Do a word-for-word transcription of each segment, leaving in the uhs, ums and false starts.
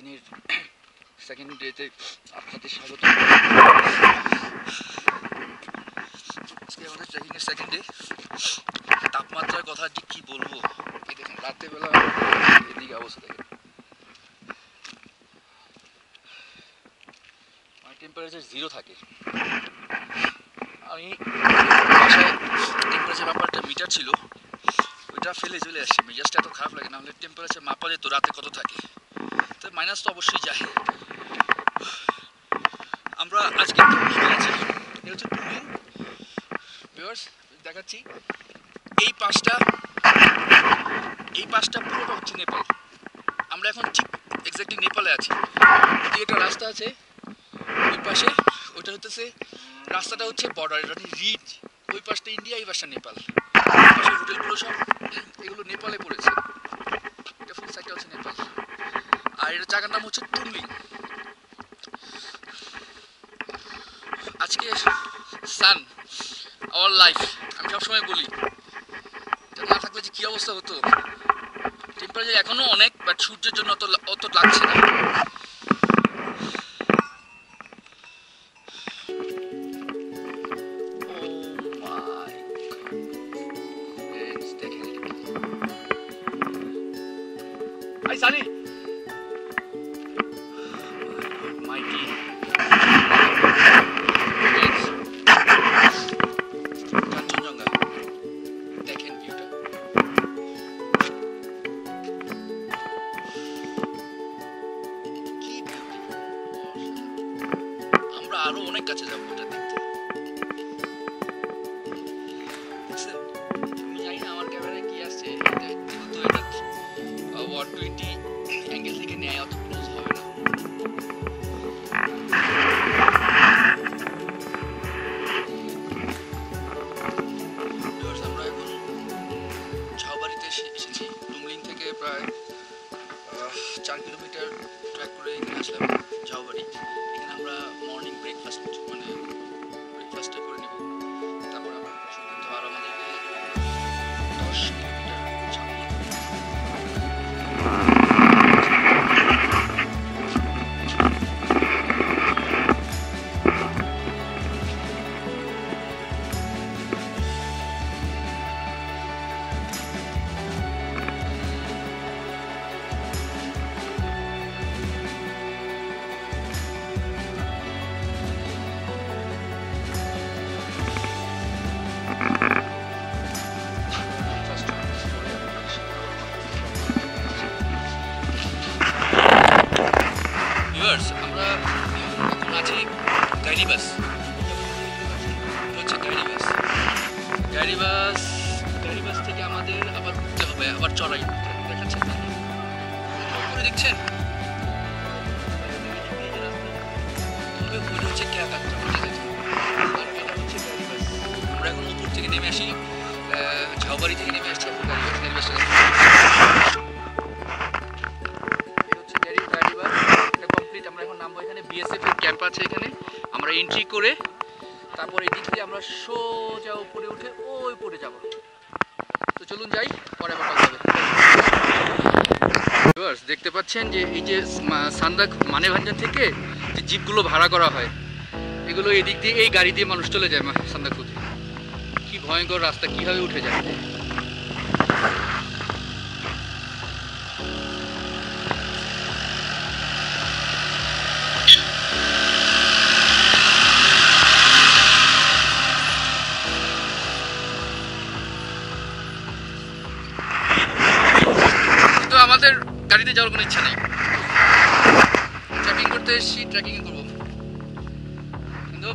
দিনের সেকেন্ড ডেতে আপনাদের স্বাগত। আজকে আমাদের ট্রেকিংয়ের সেকেন্ড ডে। তাপমাত্রার কথা ঠিক কী বলবো, এই দেখুন রাত্রেবেলা এদিকে অবস্থা দেখেন, মানে টেম্পারেচার জিরো থাকে। আমি বাসায় টেম্পারেচার ব্যাপারটা মিটার ছিল, ওইটা ফেলে চলে আসছে। মেজাজটা এত খারাপ লাগে, নাহলে টেম্পারেচার মাপা যেত রাতে কত থাকে, তো মাইনাস তো অবশ্যই যায়। আমরা আজকে টুর্নিংয়ে আছি, এটা হচ্ছে টুর্নিং ভিউয়ার্স, দেখাচ্ছি। এই পাশটা এই পাশটা পুরোটা হচ্ছে নেপাল। আমরা এখন ঠিক এক্স্যাক্টলি নেপালে আছি। ওদিকে একটা রাস্তা আছে ওই পাশে, ওইটা হচ্ছে রাস্তাটা হচ্ছে বর্ডার, এটা রিজ। ওই পাশটা ইন্ডিয়া, এই পাশটা নেপাল। ওই পাশের হোটেলগুলো সব এগুলো নেপালে পড়েছে, এটা ফুল সাইডটা হচ্ছে নেপাল। আর এটার জায়গার নাম হচ্ছে টুমলিং। আজকে সান আওয়ার লাইফ, আমি সবসময় বলি, না থাকলে যে কী অবস্থা হতো। টেম্পারেচার এখনও অনেক, বাট সূর্যের জন্য অত অত লাগছে না। Hi, Sunny. Mighty. It's Kanchenjunga. দেখেন ভিউটা। কি বিউটি। আমরা আরো অনেক কাছে যাবো এটা দেখতে। দেখছেন? আমি জানি না আমার ক্যামেরায় কি আসছে, যেহেতু এটা ওয়ান টোয়েন্টি অ্যাঙ্গেল থেকে নেয়, অত ক্লোজ হবে না। আমরা এখন ঝাউবাড়িতে এসেছি। টুমলিং থেকে প্রায় চার কিলোমিটার ট্র্যাক করে এখানে আসলাম ঝাউবাড়ি। এখানে আমরা মর্নিং ব্রেকফাস্ট মানে ব্রেকফাস্টটা করে নেব, তারপর আমরা শুরু করতে হবে। আর আমাদেরকে দশ কিলোমিটার ছাপিয়ে আমরা এখন আছি গাইরিবাস। হচ্ছে গাইরিবাস গাইরিবাস গাইরিবাস থেকে আমাদের আবার ঘুরতে হবে, আবার চড়াই দেখাচ্ছেন করে দেখছেন। তবে ওইটা হচ্ছে ক্যাকাত্রা, আর এটা হচ্ছে গাইরিবাস। আমরা এখন উপর থেকে নেমে আসি, ঝাউবাড়ি থেকে নেমে আসছি গাইরিবাস। আমরা এখন নামবো, এখানে বিএসএফ এর ক্যাম্প আছে এখানে। আমরা এন্ট্রি করে তারপর এই দিক দিয়ে আমরা সোজা উপরে উঠে ওই উপরে যাব। তো চলুন যাই, পরে আবার কথা হবে। ভিউয়ার্স দেখতে পাচ্ছেন যে এই যে সান্দাক মানেভাঞ্জন থেকে যে জিপগুলো ভাড়া করা হয়, এগুলো এই দিক দিয়ে এই গাড়ি দিয়ে মানুষ চলে যায় সান্দাকপুরে। কি ভয়ঙ্কর রাস্তা, কিভাবে উঠে যায়। আমাদের গাড়িতে যাওয়ার কোনো ইচ্ছা নেই, ট্রেকিং করতে এসেছি, ট্রেকিং করবো। কিন্তু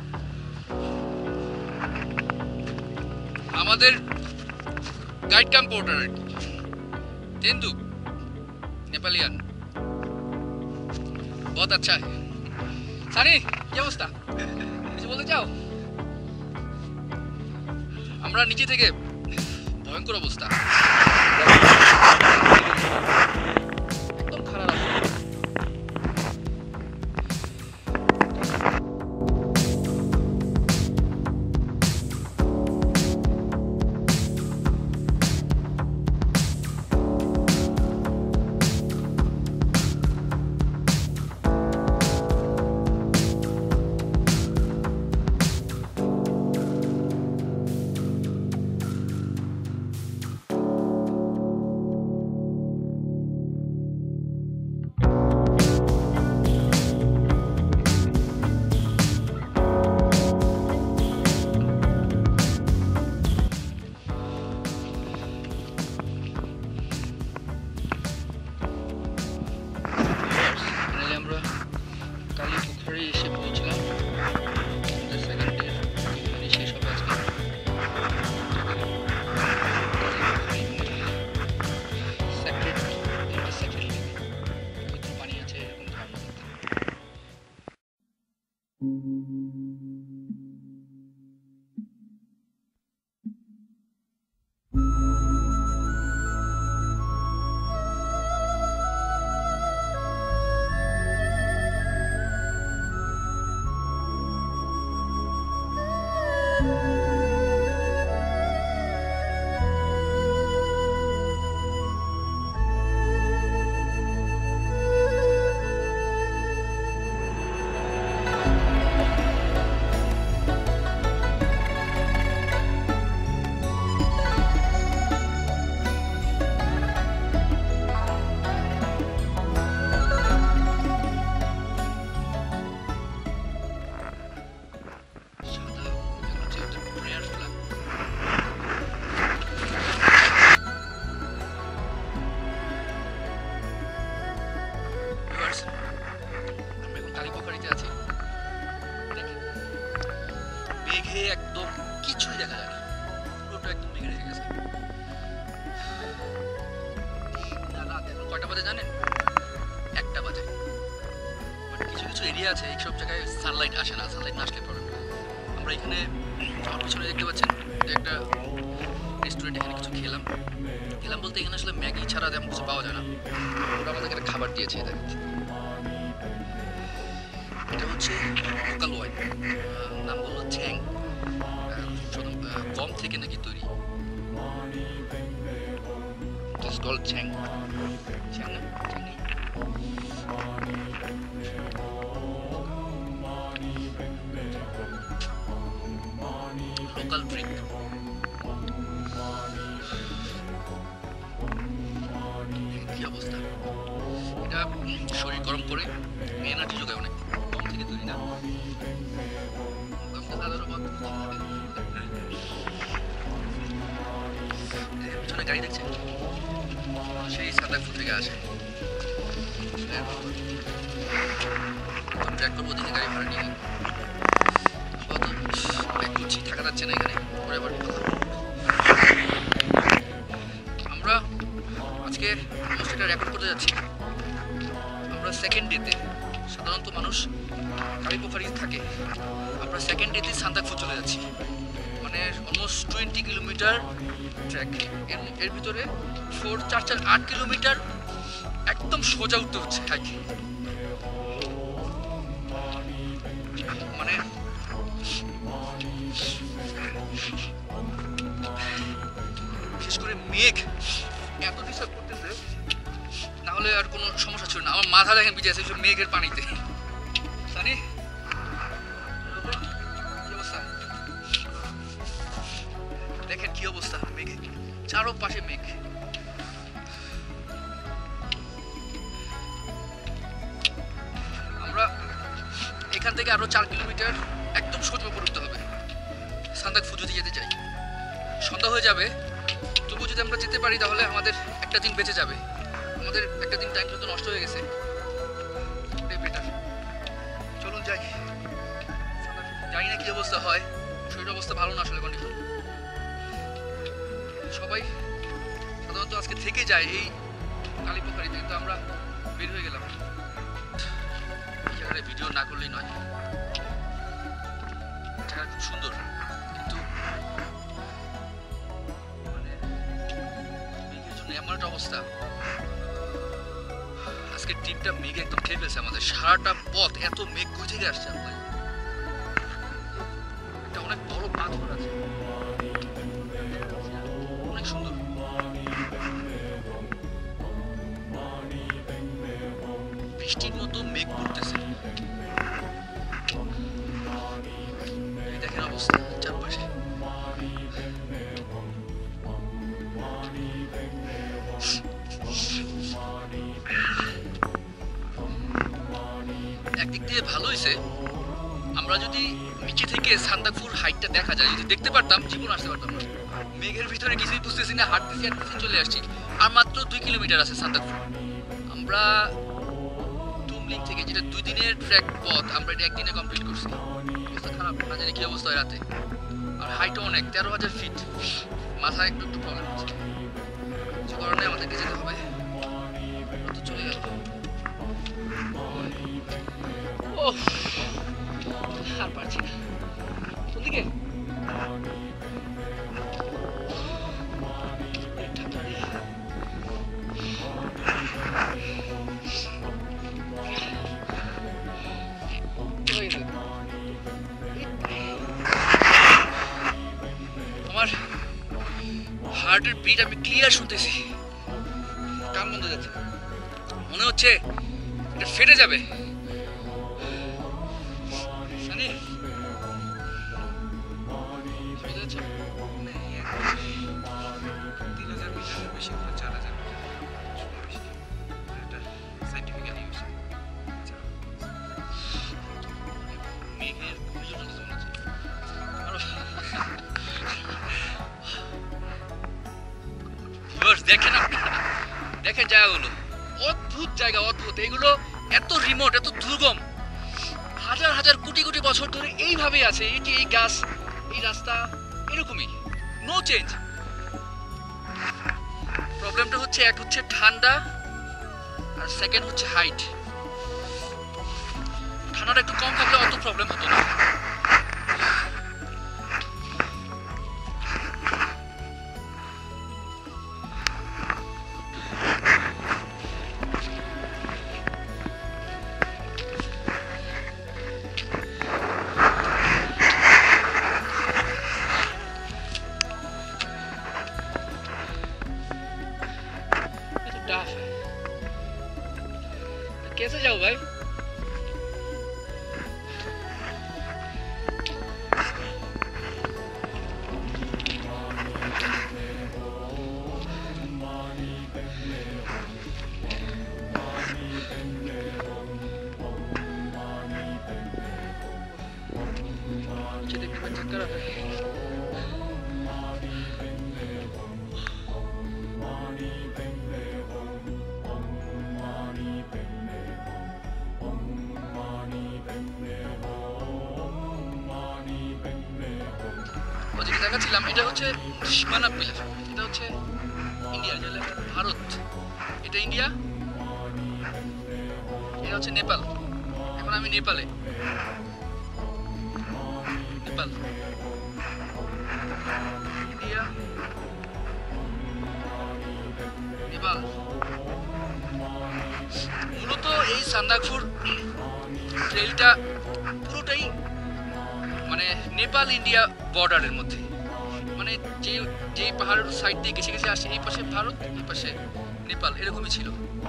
আমাদের গাইড কাম পোর্টার আর কি তেন্দু নেপালিয়ান, বহুত আচ্ছা। সানি কি অবস্থা, কিছু বলতে চাও? আমরা নিচে থেকে ভয়ঙ্কর অবস্থা, একদম খারাপ। কয়টা বাজে জানেন? একটা বাজে। বাট কিছু কিছু এরিয়া আছে এইসব জায়গায় সানলাইট আসে না, সানলাইট না আসলে প্রবলেম। আমরা এখানে আমার পিছনে দেখতে পাচ্ছেন যে একটা রেস্টুরেন্ট, এখানে কিছু খেলাম খেলাম বলতে এখানে আসলে ম্যাগি ছাড়া তেমন কিছু পাওয়া যায় না। ওরা আমাদেরকে একটা খাবার দিয়েছে, এটা হচ্ছে লোকাল ওয়াইন, নাম বললো চ্যাং, গম থেকে নাকি তৈরি। চ্যাং চ্যাং না লোকাল ড্রিঙ্ক। কি অবস্থা, এটা শরীর গরম করে এনার্জি যোগায় অনেক। গম থেকে তৈরি না, পিছনে গাড়ি দেখছে, সেই সান্দাকফু থেকে আসে। ট্র্যাক করবো দেখে গাড়ি ভাড়া নিয়ে কত ব্যাক করছি, থাকা যাচ্ছে না এখানে। পরে আবার আমরা আজকে এটা রেকর্ড করতে যাচ্ছি। আমরা সেকেন্ড ডেতে, সাধারণত মানুষ কালিপোখারি থাকে, আমরা সেকেন্ড ডেতে সান্দাকফু চলে যাচ্ছি। মানে অলমোস্ট টোয়েন্টি কিলোমিটার ট্র্যাক, এর এর ভিতরে ফোর চার চার আট কিলোমিটার একদম সোজা উঠতে হচ্ছে হাইক। মানে বিশেষ করে মেঘ এত ডিস্টার্ব করতেছে, না হলে আর কোনো সমস্যা ছিল না। আমার মাথা দেখেন ভিজে আছে মেঘের পানিতে। জানি দেখেন কি অবস্থা, মেঘে চারপাশে মেঘ। আমরা এখান থেকে আরো চার কিলোমিটার একদম সোজা উপরে উঠতে হবে সান্দাকফু যদি যেতে চাই। সন্ধ্যা হয়ে যাবে, তবু যদি আমরা যেতে পারি তাহলে আমাদের একটা দিন বেঁচে যাবে। আমাদের একটা দিন টাইম তো নষ্ট হয়ে গেছে, বেটার চলুন যাই। জানি না কি অবস্থা হয়, শরীরের অবস্থা ভালো না আসলে কন্ডিশন। সবাই সাধারণত আজকে থেকে যায় এই কালিপোখারিতে, কিন্তু আমরা বের হয়ে গেলাম। এই জায়গায় ভিডিও না করলেই নয়, জায়গা খুব সুন্দর, কিন্তু মানে মেঘের জন্য এমন একটা অবস্থা। আজকের ট্রিপটা মেঘ একদম খেয়ে ফেলছে আমাদের। সারাটা পথ এত মেঘ কই থেকে আসছে আপনার। একটা অনেক বড় পাথর আছে, অনেক সুন্দর। বৃষ্টির মতো মেঘ পড়তেছে, দেখেন অবস্থা চারপাশে। একদিক দিয়ে ভালো হয়েছে, আমরা যদি নিচে থেকে সান্দাকফুর হাইটটা দেখা যায়, যদি দেখতে পারতাম জীবন আসতে পারতাম না। মেঘের ভিতরে কিছুই বুঝতেছি না, হাঁটতেছি হাঁটতেছি চলে আসছি। আর মাত্র দুই কিলোমিটার আছে সান্দাকফু। আমরা টুমলিং থেকে, যেটা দুই দিনের ট্র্যাক পথ, আমরা এটা একদিনে কমপ্লিট করছি। অবস্থা খারাপ, না জানি কি অবস্থা হয় রাতে। আর হাইটও অনেক, তেরো হাজার ফিট। মাথায় একটু একটু প্রবলেম হচ্ছে, কিছু কারণে আমাদেরকে যেতে হবে। তো চলে গেল। ও আর পারছি না। কোন দিকে? আমার হার্টের বিট আমি ক্লিয়ার শুনতেছি, কান বন্ধ যাচ্ছে, মনে হচ্ছে এটা ফেটে যাবে। জানি তিন হাজার মিটারের বেশি, চার হাজার মিটার সাইন্টিফিক্যালি মেঘের দেখেন দেখেন জায়গাগুলো অদ্ভুত জায়গা, অদ্ভুত। এগুলো এত রিমোট, এত দুর্গম, হাজার হাজার কোটি কোটি বছর ধরে এইভাবেই আছে। এই যে এই গাছ, এই রাস্তা এরকমই, নো চেঞ্জ। প্রবলেমটা হচ্ছে, এক হচ্ছে ঠান্ডা, আর সেকেন্ড হচ্ছে হাইট। ঠান্ডাটা একটু কম থাকলে অত প্রবলেম হতো না। टफ है, कैसे जाओ भाई? मुझे देखने में चक्कर आ रहा है। ওদিকে দেখাচ্ছিলাম, এটা হচ্ছে সীমানা পিলার। এটা হচ্ছে ইন্ডিয়া, যেটা ভারত, এটা ইন্ডিয়া, এটা হচ্ছে নেপাল। এখন আমি নেপালে, নেপাল, ইন্ডিয়া, নেপাল। মূলত এই সান্দাকফু ট্রেলটা পুরোটাই মানে নেপাল ইন্ডিয়া বর্ডারের মধ্যে, মানে যে যে পাহাড়ের সাইড দিয়ে গেছে গেছে আসে, এই পাশে ভারত, এই পাশে নেপাল, এরকমই ছিল।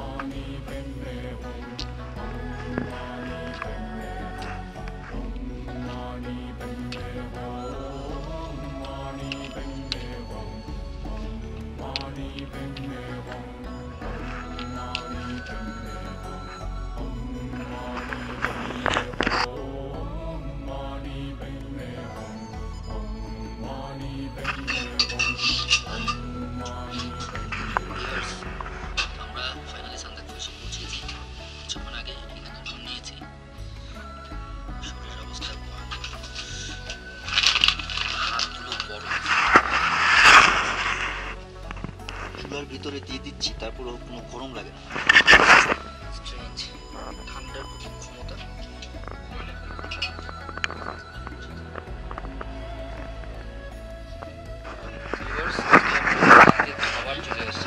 ভিতরে দিয়ে দিচ্ছি, তারপর কোনো গরম লাগে না। ঠান্ডার প্রচুর ক্ষমতা। খাবার চলে আসছে,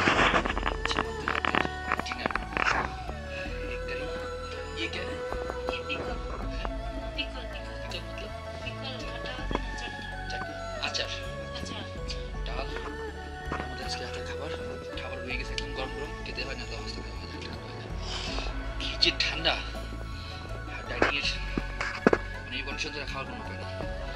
আচার, ডাল, আমাদের আজকে রাতের খাবার। খাবার হয়ে গেছে, একদম গরম গরম, খেতে হয় না তো অবস্থা খাওয়া যায়, ঠান্ডা হয়ে যায়। কি যে ঠান্ডা, ডাইনিং এর মানে এই কন্ডিশন খাওয়ার কোনো উপায় নেই।